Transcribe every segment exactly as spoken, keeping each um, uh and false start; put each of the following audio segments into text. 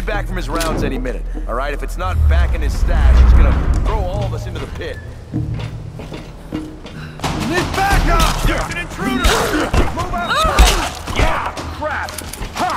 back from his rounds any minute, all right? If it's not back in his stash, he's gonna throw all of us into the pit. Need backup! There's an intruder! Move out! Ah! Yeah! Crap! Ha!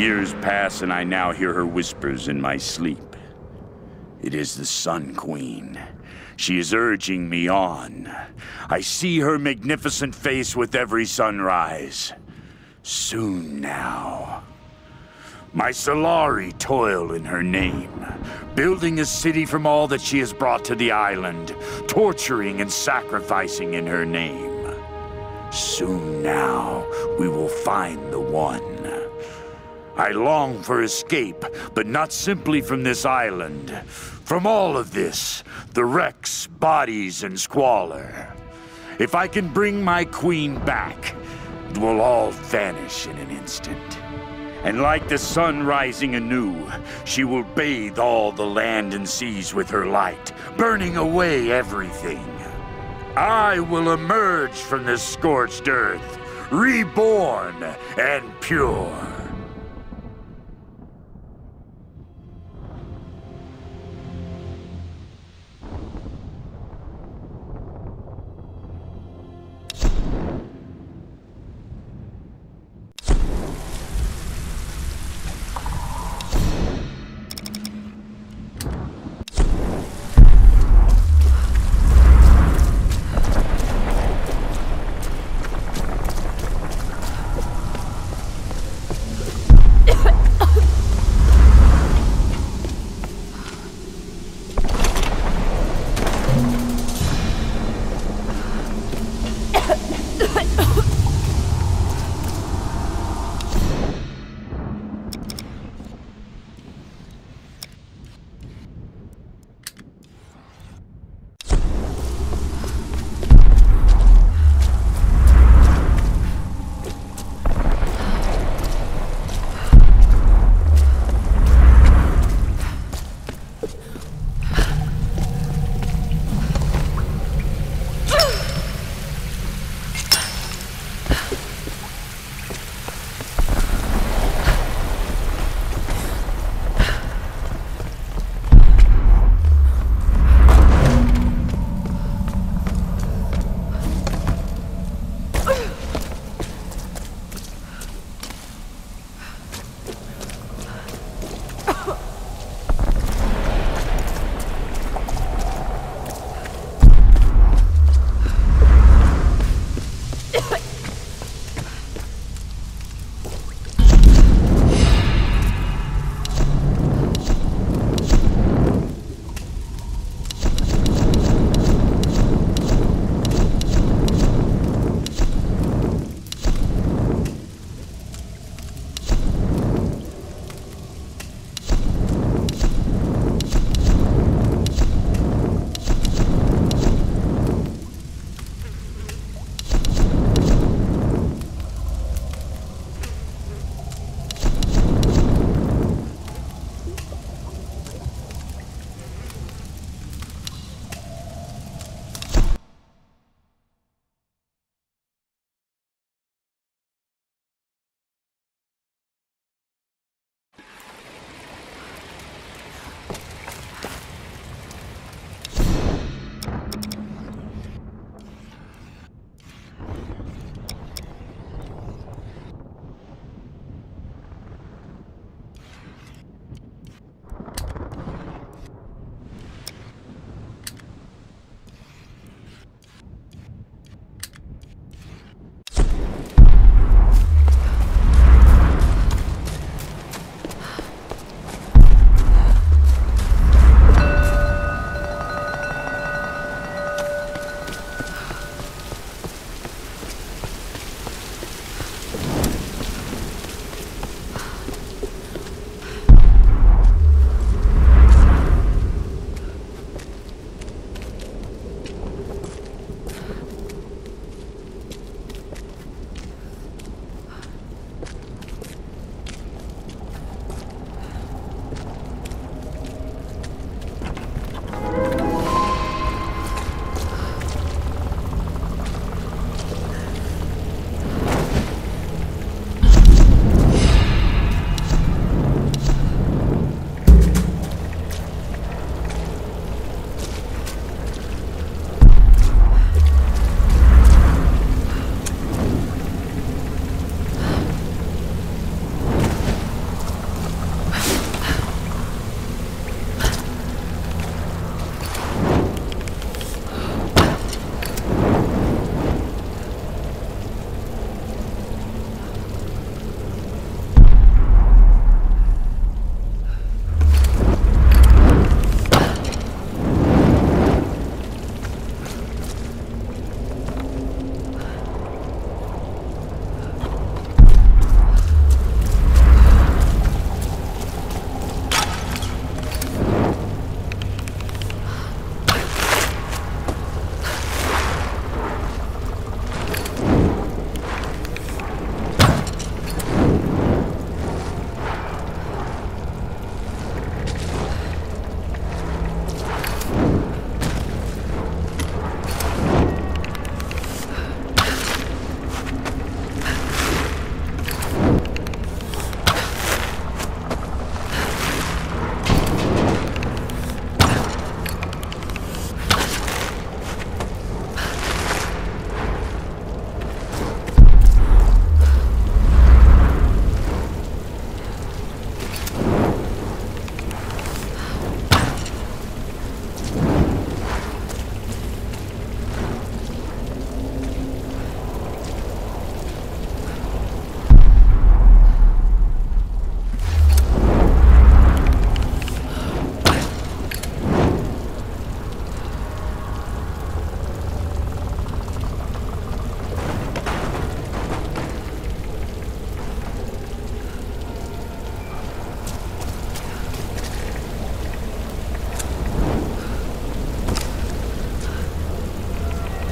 Years pass and I now hear her whispers in my sleep. It is the Sun Queen. She is urging me on. I see her magnificent face with every sunrise. Soon now. My Solari toil in her name, building a city from all that she has brought to the island, torturing and sacrificing in her name. Soon now, we will find the one. I long for escape, but not simply from this island. From all of this, the wrecks, bodies, and squalor. If I can bring my queen back, it will all vanish in an instant. And like the sun rising anew, she will bathe all the land and seas with her light, burning away everything. I will emerge from this scorched earth, reborn and pure.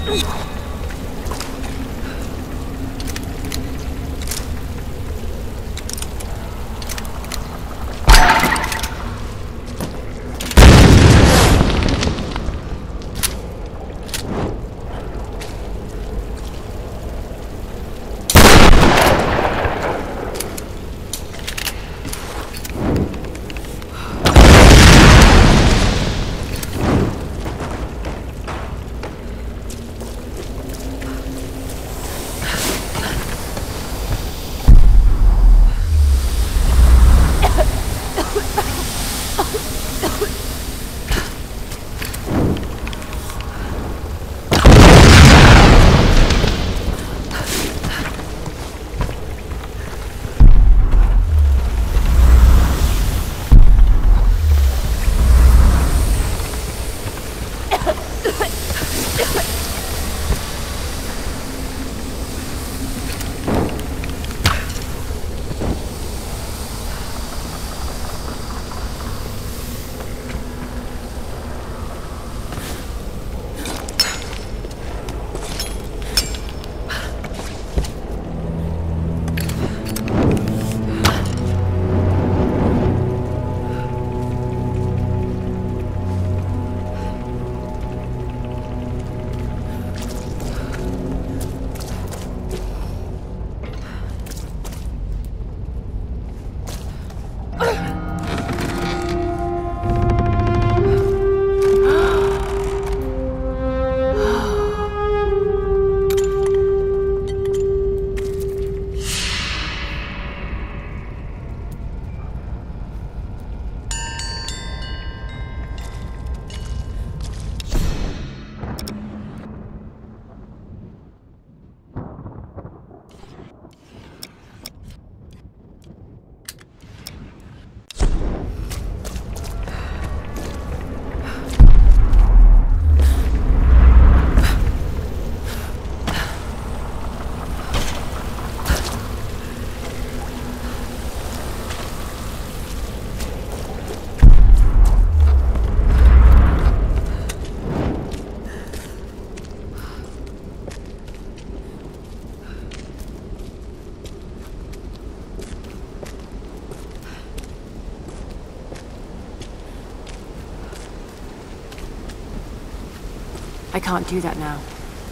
I can't do that now.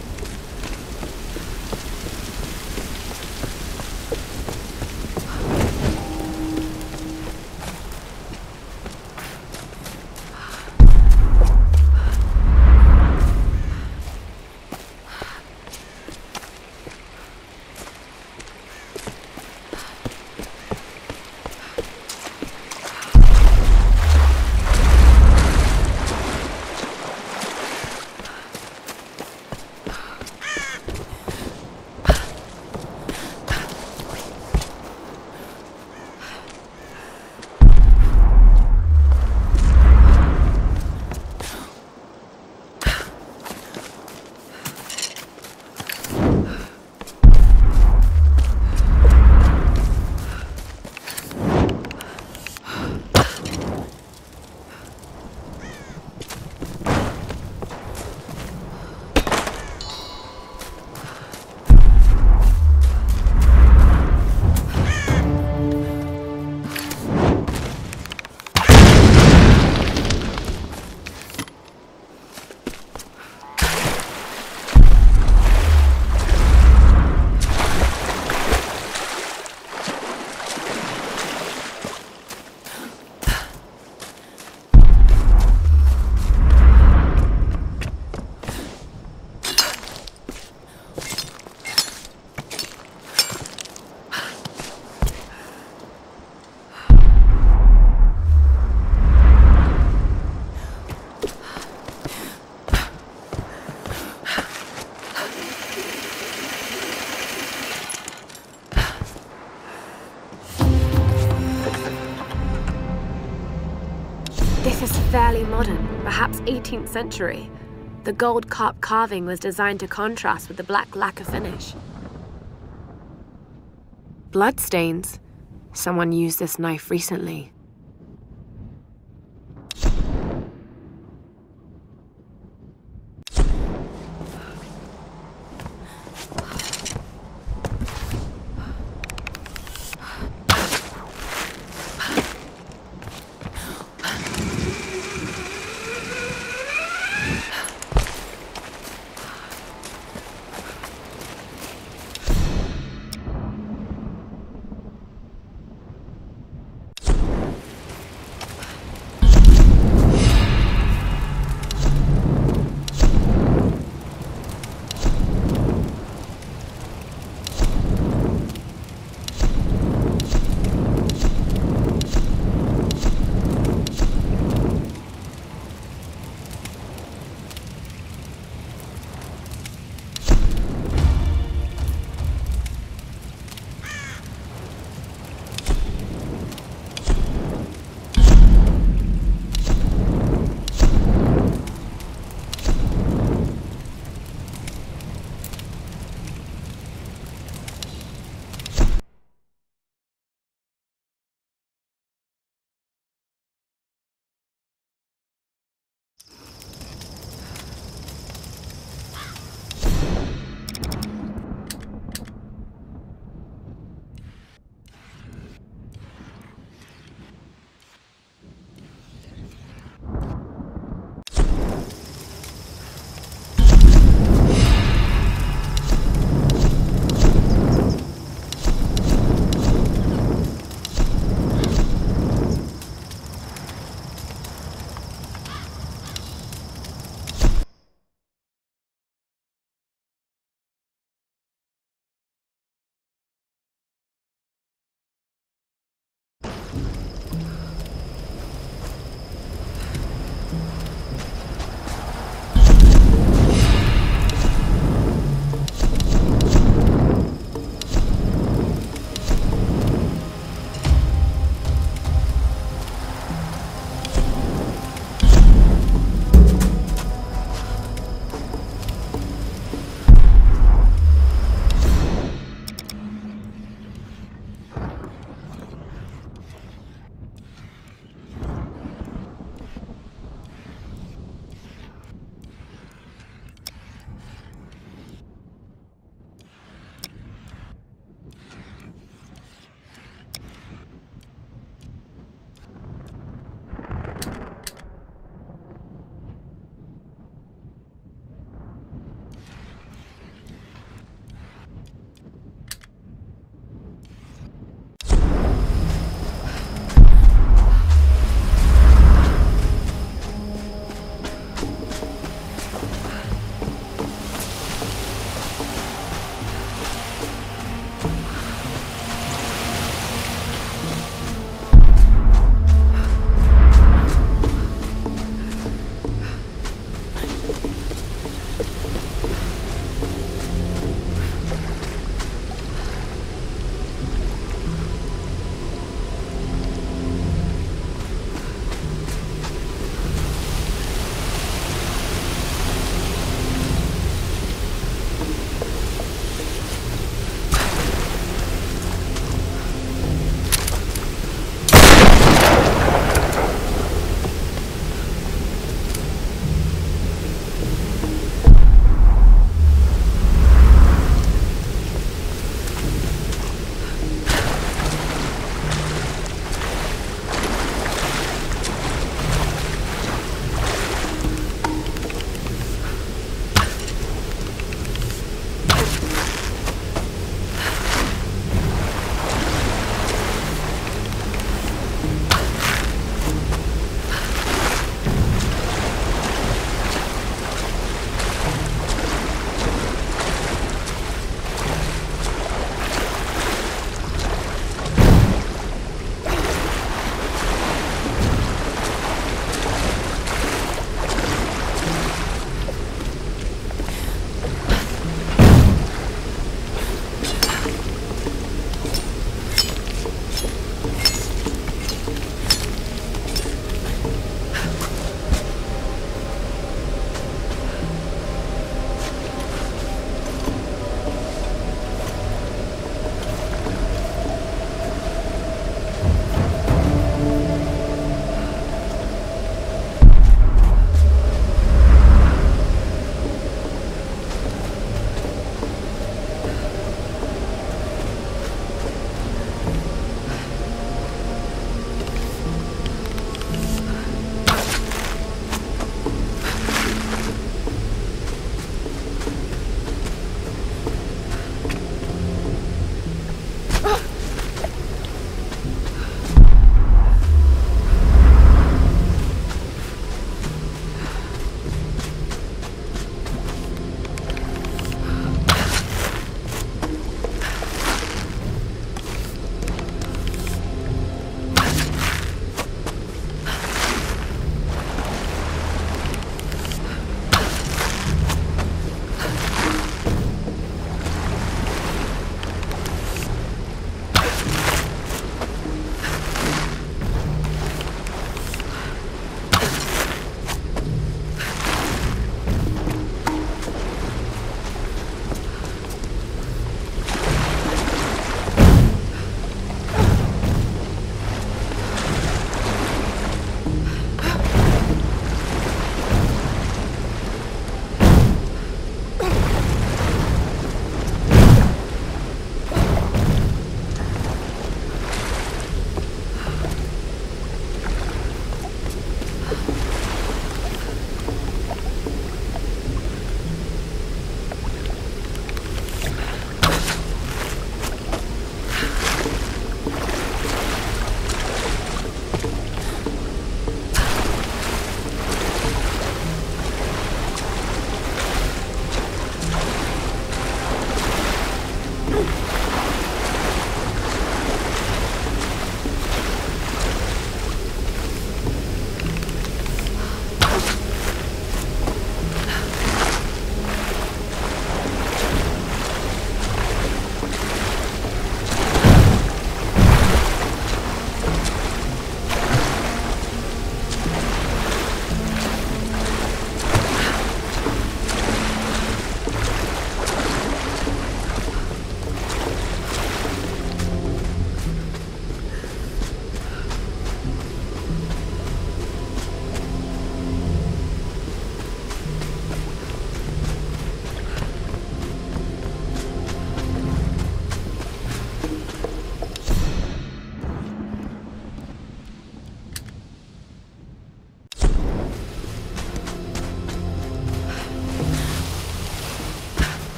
This is fairly modern, perhaps eighteenth century. The gold carp carving was designed to contrast with the black lacquer finish. Bloodstains. Someone used this knife recently.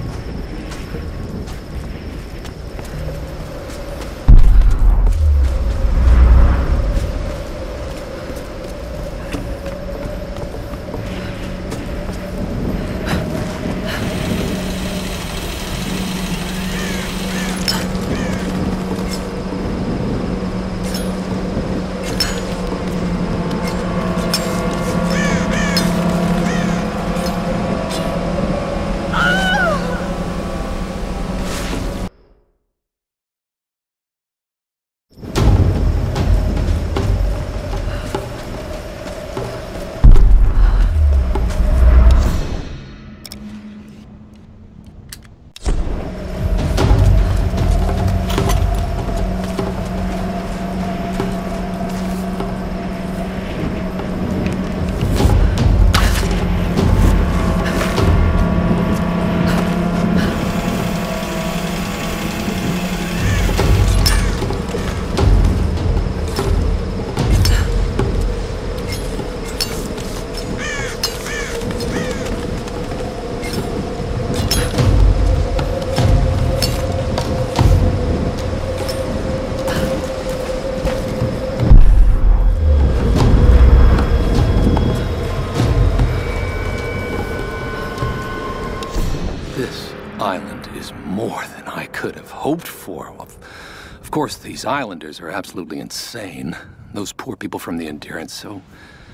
island is more than I could have hoped for. Of, of course, these islanders are absolutely insane. Those poor people from the Endurance, so...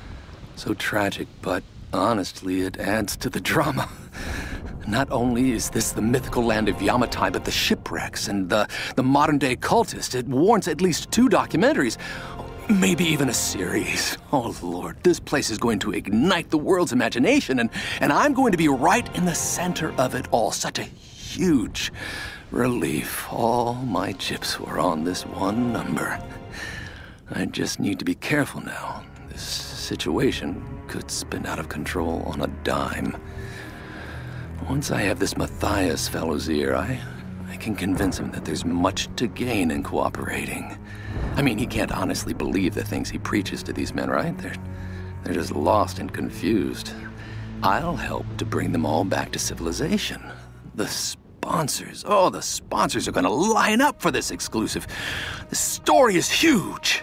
so tragic, but honestly, it adds to the drama. Not only is this the mythical land of Yamatai, but the shipwrecks and the, the modern-day cultist. It warrants at least two documentaries, maybe even a series. Oh, Lord, this place is going to ignite the world's imagination, and, and I'm going to be right in the center of it all. Such a huge relief. All my chips were on this one number. I just need to be careful now. This situation could spin out of control on a dime. Once I have this Matthias fellow's ear, I, I can convince him that there's much to gain in cooperating. I mean, he can't honestly believe the things he preaches to these men, right? They're, they're just lost and confused. I'll help to bring them all back to civilization. The sponsors, oh, the sponsors are gonna line up for this exclusive. The story is huge.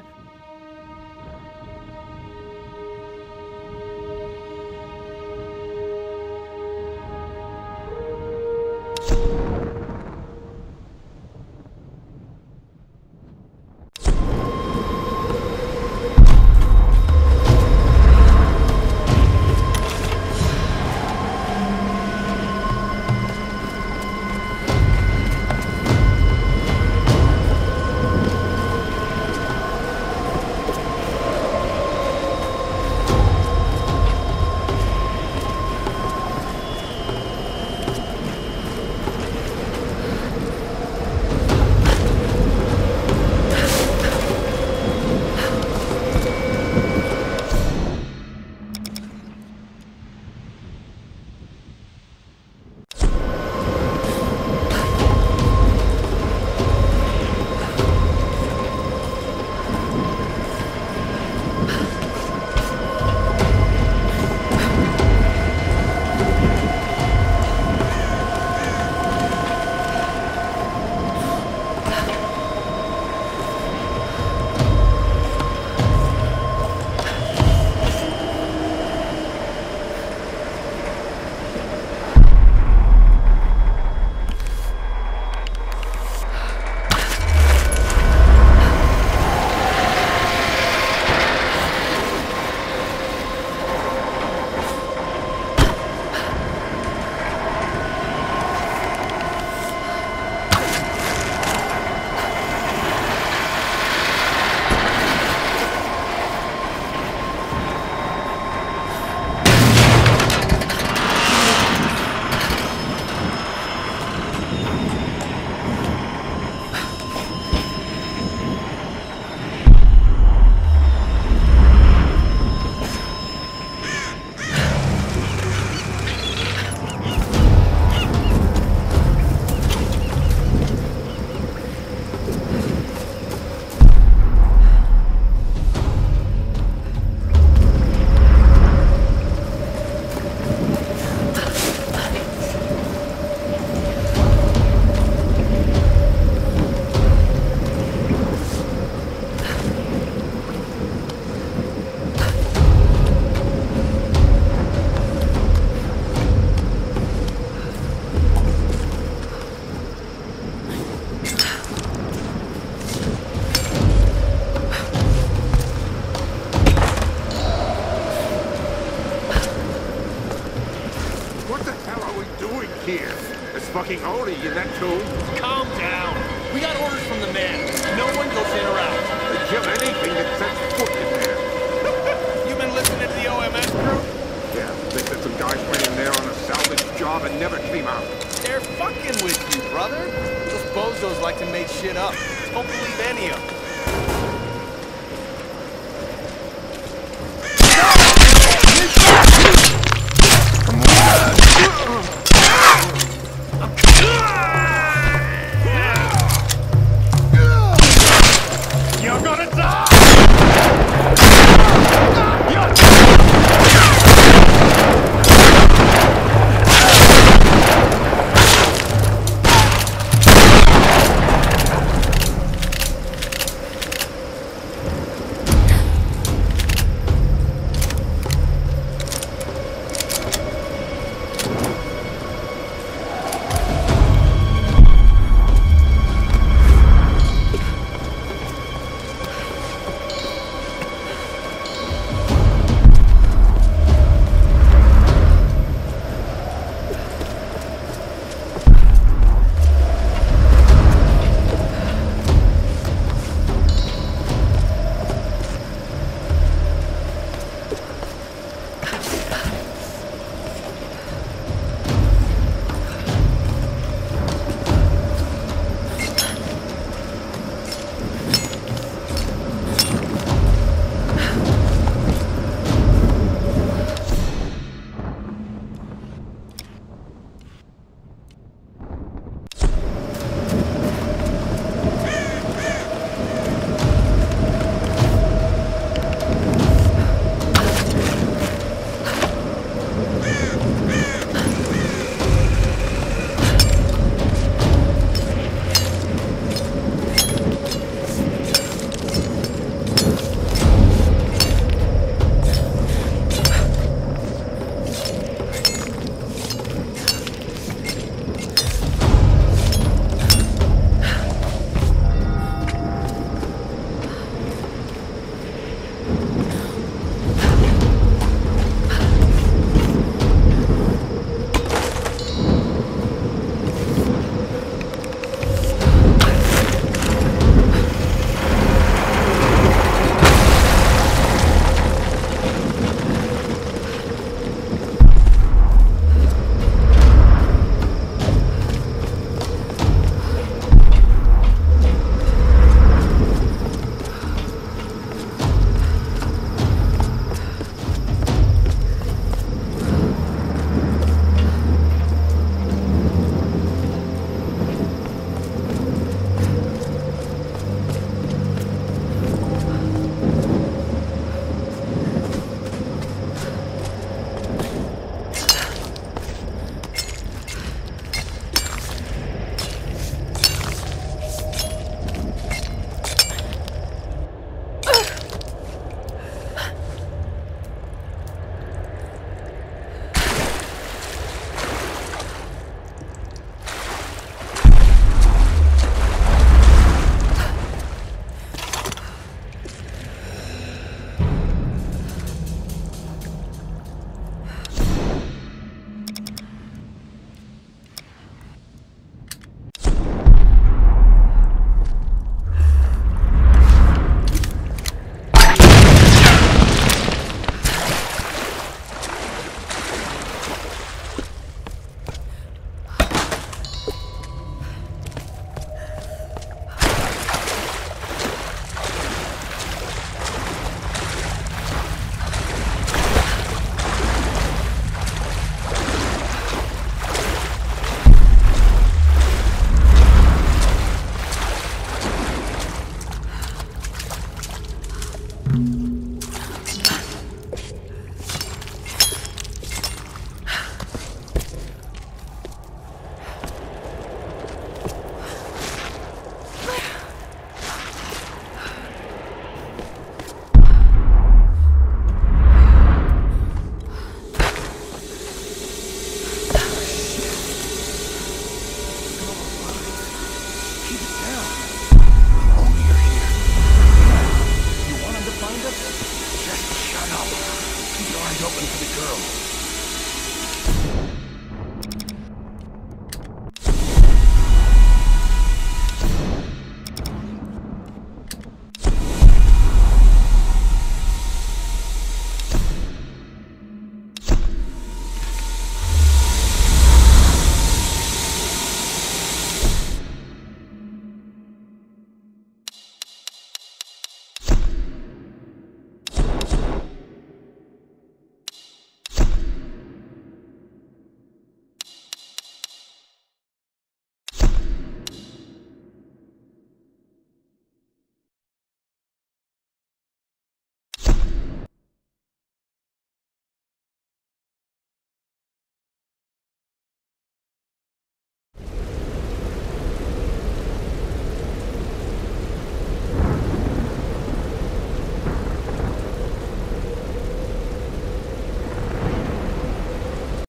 fucking holy in that tomb. Calm down. We got orders from the man. No one goes in or out. They kill anything that sets foot in there. You been listening to the O M S crew? Yeah, they said some guys went in there on a salvage job and never came out. They're fucking with you, brother. Those bozos like to make shit up. Don't believe any of them.